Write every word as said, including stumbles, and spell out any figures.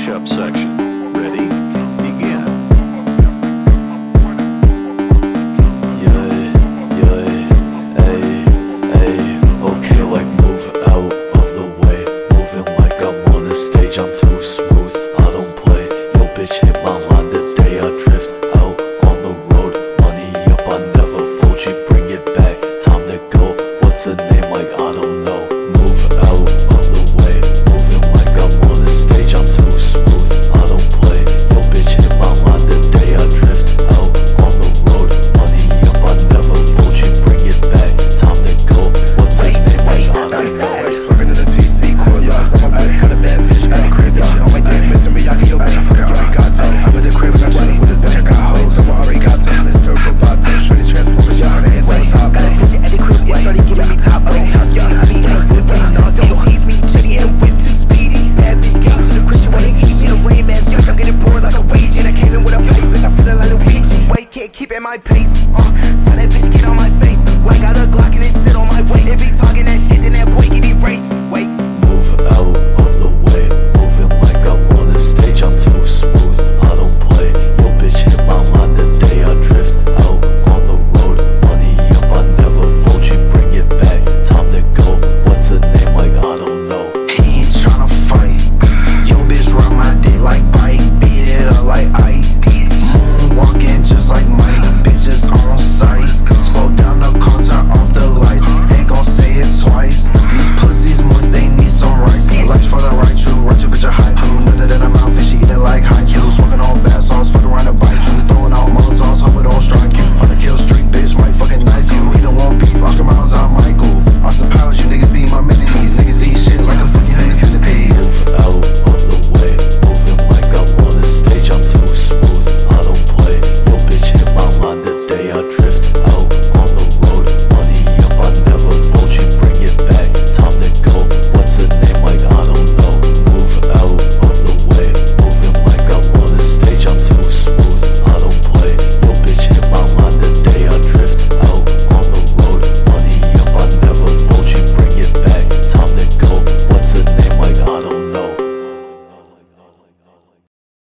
push-up section. Ready? Begin. Yeah, yeah, ay, ay. Okay, like move out of the way. Moving like I'm on the stage, I'm too smooth, I don't play. Yo bitch hit my line the day I drift out on the road. Money up, I never fold, she bring it back, time to go. What's her name, like I don't know.